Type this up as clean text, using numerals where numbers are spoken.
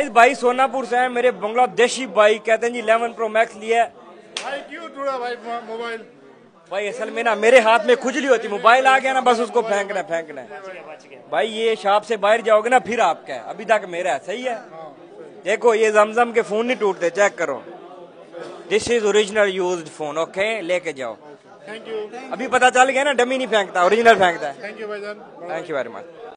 इस भाई सोनापुर से है, मेरे बांग्लादेशी भाई कहते हैं जी 11 प्रो मैक्स लिया है। भाई क्यों टूटा भाई मोबाइल? भाई असल में ना मेरे हाथ में खुजली होती, मोबाइल आ गया ना बस उसको फेंकना है। भाई ये शॉप से बाहर जाओगे ना फिर आपका है, अभी तक मेरा है। सही है, देखो ये जमजम के फोन नहीं टूटते, चेक करो। This is original used phone. Okay, लेके जाओ। Thank you. अभी पता चल गया ना, डमी नहीं फेंकता, ओरिजिनल फेंकता है। थैंक यू भाईजान। Thank you very much.